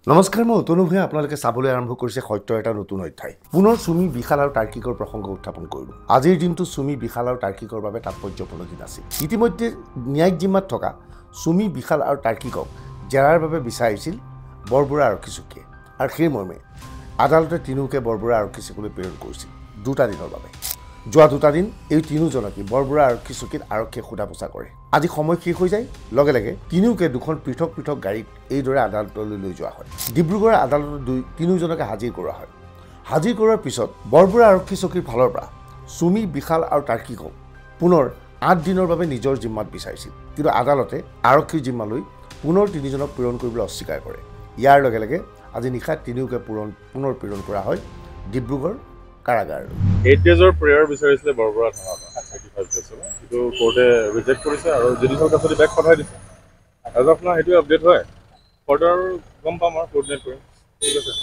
নমস্কাৰ, মই অতনু ভূঞা। আপোনালোকে চাবলৈ আৰম্ভ কৰিছে সত্যৰ এটা নতুন অধ্যায়। পুনৰ সুমি, বিশাল আৰু তাৰ্কিকৰ প্ৰসংগ উত্থাপন কৰিলোঁ। আজিৰ দিনটো সুমি, বিশাল আৰু তাৰ্কিকৰ বাবে তাৎপৰ্যপূৰ্ণ দিন আছিল। ইতিমধ্যে ন্যায়িক জিম্মাত থকা সুমি, বিশাল আৰু তাৰ্কিকক জেৰাৰ বাবে বিচাৰিছিল বৰবৰুৱা আৰক্ষী চকীয়ে, আৰু সেই মৰ্মে আদালতে তিনিওকে বৰবৰুৱা আৰক্ষী চকীলৈ প্ৰেৰণ কৰিছিল 2টা দিনৰ বাবে। যোৱা 2টা দিন এই তিনিওজনকে বৰবৰুৱা আৰক্ষী চকীত আৰক্ষীয়ে সোধা পোছা কৰে। আজি সময় শেষ হৈ যায়, লগে লগে তিনিওকে দুখন পৃথক পৃথক গাড়ীত এইদৰে আদালতলৈ লৈ যোৱা হয়। ডিব্ৰুগড় আদালতত তিনিওজনকে হাজিৰ কৰোৱা হয়। হাজিৰ কৰোৱাৰ পিছত বৰবৰুৱা আৰক্ষী চকীৰ ফালৰ পৰা সুমি, বিশাল আৰু তাৰ্কিকক পুনৰ 8 দিনৰ বাবে নিজৰ জিম্মাত বিচাৰিছিল, কিন্তু আদালতে আৰক্ষীৰ জিম্মালৈ পুনৰ তিনিজনক প্ৰেৰণ কৰিবলৈ অস্বীকাৰ কৰে। ইয়াৰ লগে লগে আজি নিশা তিনিওকে পুনৰ প্ৰেৰণ কৰা হয় ডিব্ৰুগড় কাৰাগাৰ। 8 ডেজৰ প্ৰেয়াৰ বিচাৰিছিলে বৰবৰুৱা থানাত 35 ডেজৰ, কিন্তু কোৰ্টে ৰিজেক্ট কৰিছে আৰু জুডিচিয়েল কাষ্টডি বেক পঠাই দিছে। এজ অফ নাও সেইটোৱে আপডেট হয়। ফৰ্ডাৰ গম পাম আৰু কোৰ্ডিনেট কৰিম। ঠিক আছে।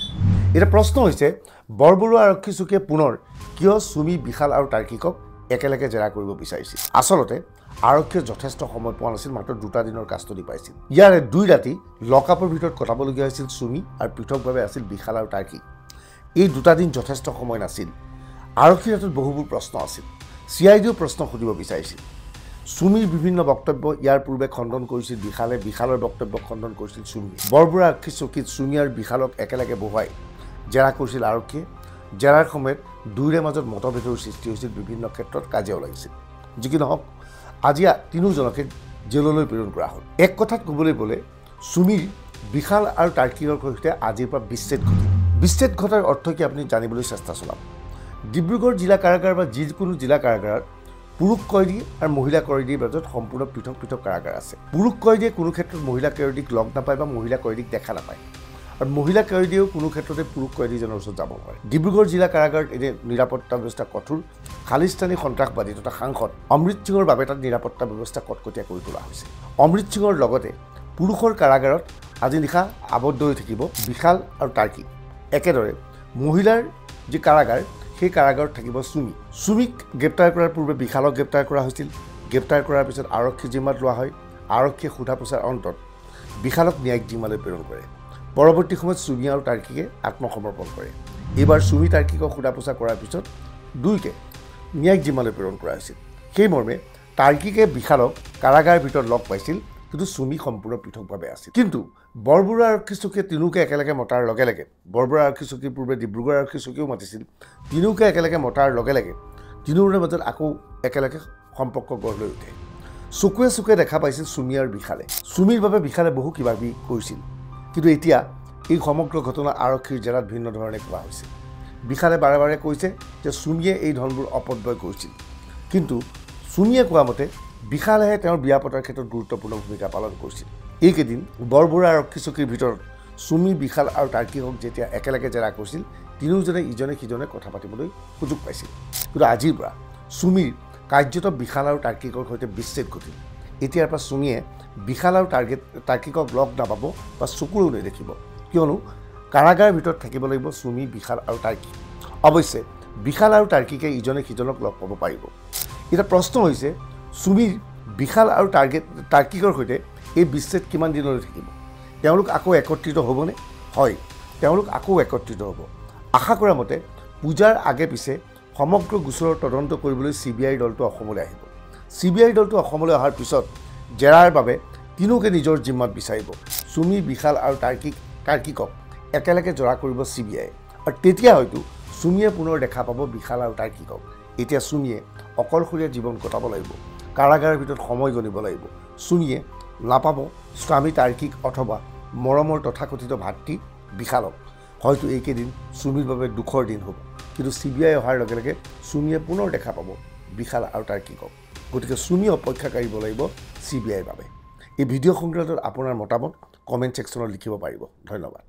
এটা প্ৰশ্ন হৈছে, বৰবৰুৱা আৰক্ষী চকীয়ে পুনৰ কিয় সুমি, বিশাল আৰু তাৰ্কিকক একেলগে জেৰা কৰিব বিচাৰিছিল? আচলতে আৰক্ষীয়ে যথেষ্ট সময় পোৱা নাছিল, মাত্ৰ 2টা দিনৰ কাষ্টডি পাইছিল। ইয়াৰে 2 ৰাতি লকআপৰ ভিতৰত কটাবলগীয়া হৈছিল সুমি, আৰু পৃথকভাৱে আছিল বিশাল আৰু তাৰ্কিক। এই 2টা দিন যথেষ্ট সময় নাছিল। আৰক্ষীৰ হাতত বহুবোৰ প্ৰশ্ন আছিল। CIDও প্ৰশ্ন সুধিব বিচাৰিছিল। সুমিৰ বিভিন্ন বক্তব্য ইয়াৰ পূৰ্বে খণ্ডন কৰিছিল বিশালে, বিশালৰ বক্তব্য খণ্ডন কৰিছিল সুমিয়ে। বৰবৰুৱা আৰক্ষী চকীত সুমি আৰু বিশালক একেলগে বহুৱাই জেৰা কৰিছিল আৰক্ষীয়ে। জেৰাৰ সময়ত দুয়োৰে মাজত মতভেদৰ সৃষ্টি হৈছিল, বিভিন্ন ক্ষেত্ৰত কাজিয়াও লাগিছিল। যি কি নহওক, আজি তিনিওজনকে জেললৈ প্ৰেৰণ কৰা হ'ল। এক কথাত ক'বলৈ গ'লে সুমিৰ, বিশাল আৰু তাৰ্কিকৰ সৈতে আজিৰ পৰা বিচ্ছেদ ঘটিল। বিচ্ছেদ ঘটাৰ অৰ্থ কি আপুনি জানিবলৈ চেষ্টা চলাম। ডিব্ৰুগড় জিলা কাৰাগাৰ বা যিকোনো জিলা কাৰাগাৰত পুৰুষ কয়দী আৰু মহিলা কয়দীৰ মাজত সম্পূৰ্ণ পৃথক পৃথক কাৰাগাৰ আছে। পুৰুষ কয়দীয়ে কোনো ক্ষেত্ৰত মহিলা কয়দীক লগ নাপায় বা মহিলা কয়দীক দেখা নাপায়, আৰু মহিলা কয়দীয়েও কোনো ক্ষেত্ৰতে পুৰুষ কয়দীজনৰ ওচৰত যাব নোৱাৰে। ডিব্ৰুগড় জিলা কাৰাগাৰত এনে নিৰাপত্তা ব্যৱস্থা কঠোৰ। খালিস্তানী সন্ত্ৰাসবাদী তথা সাংসদ অমৃত সিঙৰ বাবে তাত নিৰাপত্তা ব্যৱস্থা কটকটীয়া কৰি তোলা হৈছে। অমৃত সিঙৰ লগতে পুৰুষৰ কাৰাগাৰত আজি নিশা আবদ্ধ হৈ থাকিব বিশাল আৰু তাৰ্কিক। একেদৰে মহিলাৰ যি কাৰাগাৰ, সেই কাৰাগাৰত থাকিব সুমি। সুমিক গ্ৰেপ্তাৰ কৰাৰ পূৰ্বে বিশালক গ্ৰেপ্তাৰ কৰা হৈছিল। গ্ৰেপ্তাৰ কৰাৰ পিছত আৰক্ষী জিম্মাত লোৱা হয়। আৰক্ষীয়ে সোধা পোছাৰ অন্তত বিশালক ন্যায়িক জিম্মালৈ প্ৰেৰণ কৰে। পৰৱৰ্তী সময়ত সুমি আৰু তাৰ্কিকে আত্মসমৰ্পণ কৰে। এইবাৰ সুমি, তাৰ্কিকক সোধা পোছা কৰাৰ পিছত দুয়োকে ন্যায়িক জিম্মালৈ প্ৰেৰণ কৰা হৈছিল। সেই মৰ্মে তাৰ্কিকে বিশালক কাৰাগাৰৰ ভিতৰত লগ পাইছিল, কিন্তু সুমি সম্পূৰ্ণ পৃথকভাৱে আছিল। কিন্তু বৰবৰুৱা আৰক্ষী চকীয়ে তিনিওকে একেলগে মতাৰ লগে লগে, বৰবৰুৱা আৰক্ষী চকীৰ পূৰ্বে ডিব্ৰুগড় আৰক্ষী চকীয়েও মাতিছিল, তিনিওকে একেলগে মতাৰ লগে লগে তিনিওৰে মাজত আকৌ একেলগে সম্পৰ্ক গঢ় লৈ উঠে। চকুৱে চকুৱে দেখা পাইছিল সুমি আৰু বিশালে। সুমিৰ বাবে বিশালে বহু কিবাকিবি কৰিছিল, কিন্তু এতিয়া এই সমগ্ৰ ঘটনা আৰক্ষীৰ জেৰাত ভিন্ন ধৰণে কোৱা হৈছে। বিশালে বাৰে বাৰে কৈছে যে সুমিয়ে এই ধৰণবোৰ অপব্যয় কৰিছিল, কিন্তু সুমিয়ে কোৱা মতে বিশালেহে তেওঁৰ বিয়া পতাৰ ক্ষেত্ৰত গুৰুত্বপূৰ্ণ ভূমিকা পালন কৰিছিল। এইকেইদিন বৰবৰুৱা আৰক্ষী চকীৰ ভিতৰত সুমি, বিশাল আৰু তাৰ্কিকক যেতিয়া একেলগে জেৰা কৰিছিল, তিনিওজনে ইজনে সিজনে কথা পাতিবলৈ সুযোগ পাইছিল। কিন্তু আজিৰ পৰা সুমিৰ কাৰ্যত বিশাল আৰু তাৰ্কিকৰ সৈতে বিচ্ছেদ ঘটিল। এতিয়াৰ পৰা সুমিয়ে বিশাল আৰু তাৰ্কিকক লগ নাপাব বা চকুৰেও নেদেখিব, কিয়নো কাৰাগাৰৰ ভিতৰত থাকিব লাগিব সুমি, বিশাল আৰু তাৰ্কিক। অৱশ্যে বিশাল আৰু তাৰ্কিকে ইজনে সিজনক লগ পাব পাৰিব। এতিয়া প্ৰশ্ন হৈছে, সুমিৰ, বিশাল আৰু তাৰ্কিকৰ সৈতে এই বিচ্ছেদ কিমান দিনলৈ থাকিব? তেওঁলোক আকৌ একত্ৰিত হ'বনে? হয়, তেওঁলোক আকৌ একত্ৰিত হ'ব। আশা কৰা মতে পূজাৰ আগে পিছে সমগ্ৰ গোচৰৰ তদন্ত কৰিবলৈ CBI দলটো অসমলৈ আহিব। CBI দলটো অসমলৈ অহাৰ পিছত জেৰাৰ বাবে তিনিওকে নিজৰ জিম্মাত বিচাৰিব। সুমি, বিশাল আৰু তাৰ্কিকক একেলগে জেৰা কৰিব CBI, আৰু তেতিয়া হয়তো সুমিয়ে পুনৰ দেখা পাব বিশাল আৰু তাৰ্কিকক। এতিয়া সুমিয়ে অকলশৰীয়া জীৱন কটাব লাগিব, কাৰাগাৰৰ ভিতৰত সময় গণিব লাগিব। সুমিয়ে নাপাব স্বামী তাৰ্কিক অথবা মৰমৰ তথাকথিত ভাতৃ বিশালক। হয়তো এইকেইদিন সুমিৰ বাবে দুখৰ দিন হ'ব, কিন্তু CBI অহাৰ লগে লগে সুমিয়ে পুনৰ দেখা পাব বিশাল আৰু তাৰ্কিকক। গতিকে সুমি অপেক্ষা কৰিব লাগিব CBIৰ বাবে। এই ভিডিঅ' সংক্ৰান্তত আপোনাৰ মতামত কমেণ্ট ছেকশ্যনত লিখিব পাৰিব। ধন্যবাদ।